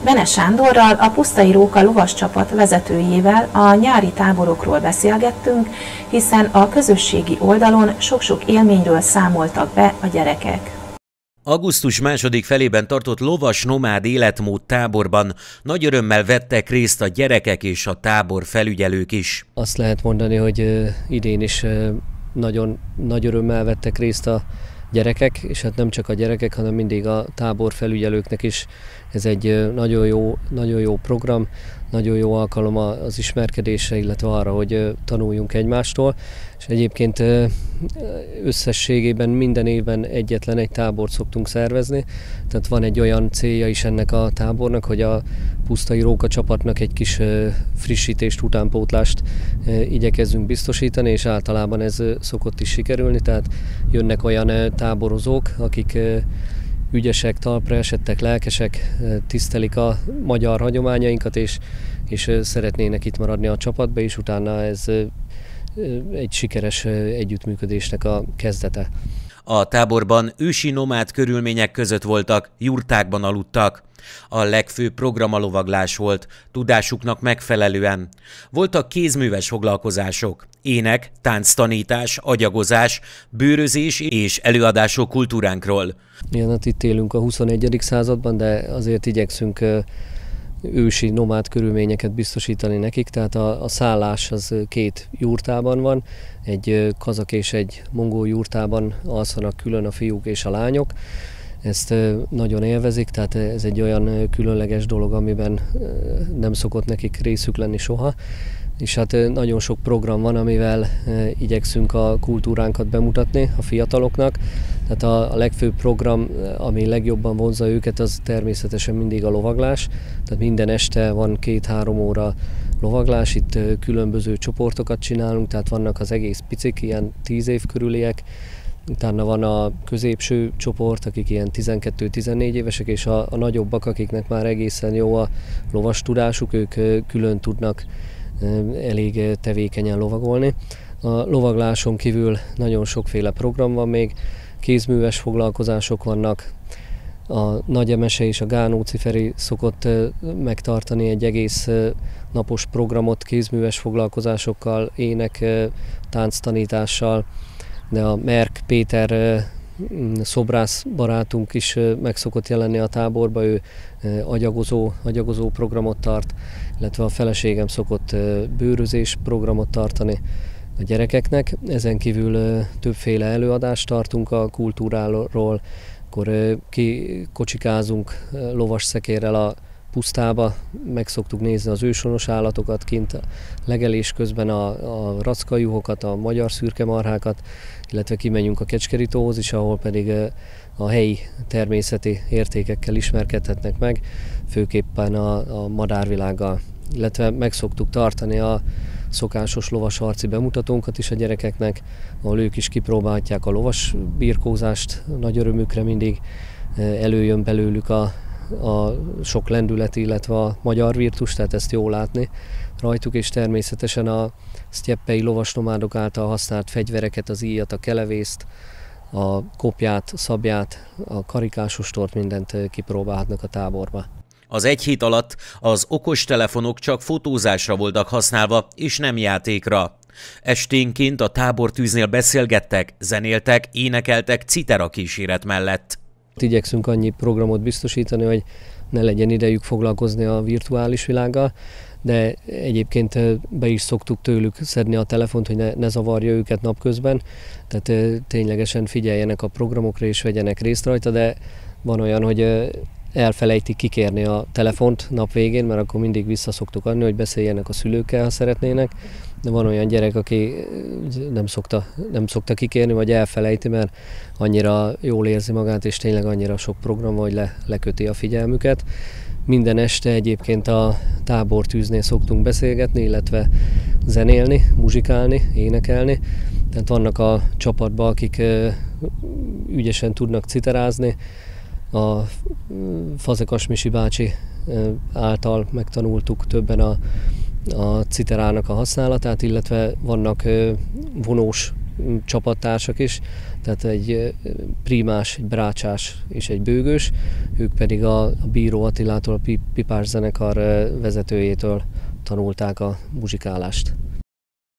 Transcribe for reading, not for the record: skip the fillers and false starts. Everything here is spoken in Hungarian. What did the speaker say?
Bene Sándorral, a Pusztai Róka lovascsapat vezetőjével a nyári táborokról beszélgettünk, hiszen a közösségi oldalon sok-sok élményről számoltak be a gyerekek. Augusztus második felében tartott lovas nomád életmód táborban nagy örömmel vettek részt a gyerekek és a tábor felügyelők is. Azt lehet mondani, hogy idén is nagyon nagy örömmel vettek részt a gyerekek, és hát nem csak a gyerekek, hanem mindig a tábor felügyelőknek is. Ez egy nagyon jó program, nagyon jó alkalom az ismerkedésre, illetve arra, hogy tanuljunk egymástól. És egyébként összességében minden évben egyetlen egy tábort szoktunk szervezni. Tehát van egy olyan célja is ennek a tábornak, hogy a Pusztai Róka csapatnak egy kis frissítést, utánpótlást igyekezzünk biztosítani, és általában ez szokott is sikerülni. Tehát jönnek olyan táborozók, akik ügyesek, talpra esettek, lelkesek, tisztelik a magyar hagyományainkat, és szeretnének itt maradni a csapatba, és utána ez egy sikeres együttműködésnek a kezdete. A táborban ősi nomád körülmények között voltak, jurtákban aludtak. A legfőbb program a lovaglás volt, tudásuknak megfelelően. Voltak kézműves foglalkozások, ének, tánctanítás, agyagozás, bőrözés és előadások kultúránkról. Igen, hát itt élünk a 21. században, de azért igyekszünk ősi nomád körülményeket biztosítani nekik, tehát a szállás az 2 jurtában van, egy kazak és egy mongol jurtában alszanak külön a fiúk és a lányok. Ezt nagyon élvezik, tehát ez egy olyan különleges dolog, amiben nem szokott nekik részük lenni soha. És hát nagyon sok program van, amivel igyekszünk a kultúránkat bemutatni a fiataloknak. Tehát a legfőbb program, ami legjobban vonzza őket, az természetesen mindig a lovaglás. Tehát minden este van 2-3 óra lovaglás, itt különböző csoportokat csinálunk, tehát vannak az egész picik, ilyen 10 év körüliek, utána van a középső csoport, akik ilyen 12-14 évesek, és a nagyobbak, akiknek már egészen jó a lovas tudásuk, ők külön tudnak elég tevékenyen lovagolni. A lovagláson kívül nagyon sokféle program van még, kézműves foglalkozások vannak, a Nagy Emese és a Gánóci Feri szokott megtartani egy egész napos programot kézműves foglalkozásokkal, ének, tánctanítással, de a Merk Péter szobrász barátunk is meg szokott jelenni a táborba, ő agyagozó programot tart, illetve a feleségem szokott bőrözés programot tartani a gyerekeknek. Ezen kívül többféle előadást tartunk a kultúráról, akkor kocsikázunk lovas szekérrel a pusztába, meg szoktuk nézni az őshonos állatokat kint, a legelés közben a rackajuhokat, a magyar szürkemarhákat, illetve kimegyünk a Kecskerítóhoz is, ahol pedig a helyi természeti értékekkel ismerkedhetnek meg, főképpen a madárvilággal. Illetve meg szoktuk tartani a szokásos lovas harci bemutatónkat is a gyerekeknek, ahol ők is kipróbálják a lovas birkózást, nagy örömükre mindig előjön belőlük a sok lendület, illetve a magyar virtus, tehát ezt jó látni rajtuk, és természetesen a sztyeppei lovasnomádok által használt fegyvereket, az íjat, a kelevészt, a kopját, szabját, a karikásostort, mindent kipróbálhatnak a táborba. Az egy hét alatt az okostelefonok csak fotózásra voltak használva, és nem játékra. Esténként a tábortűznél beszélgettek, zenéltek, énekeltek citera kíséret mellett. Igyekszünk annyi programot biztosítani, hogy ne legyen idejük foglalkozni a virtuális világgal, de egyébként be is szoktuk tőlük szedni a telefont, hogy ne zavarja őket napközben, tehát ténylegesen figyeljenek a programokra és vegyenek részt rajta, de van olyan, hogy elfelejtik kikérni a telefont nap végén, mert akkor mindig vissza szoktuk adni, hogy beszéljenek a szülőkkel, ha szeretnének. De van olyan gyerek, aki nem szokta kikérni, vagy elfelejti, mert annyira jól érzi magát, és tényleg annyira sok program, hogy leköti a figyelmüket. Minden este egyébként a tábortűznél szoktunk beszélgetni, illetve zenélni, muzsikálni, énekelni. Tehát vannak a csapatban, akik ügyesen tudnak citerázni. A Fazekas Misi bácsi által megtanultuk többen a citerának a használatát, illetve vannak vonós csapattársak is, tehát egy prímás, egy brácsás és egy bőgős, ők pedig a Bíró Attilától, a pipás zenekar vezetőjétől tanulták a muzsikálást.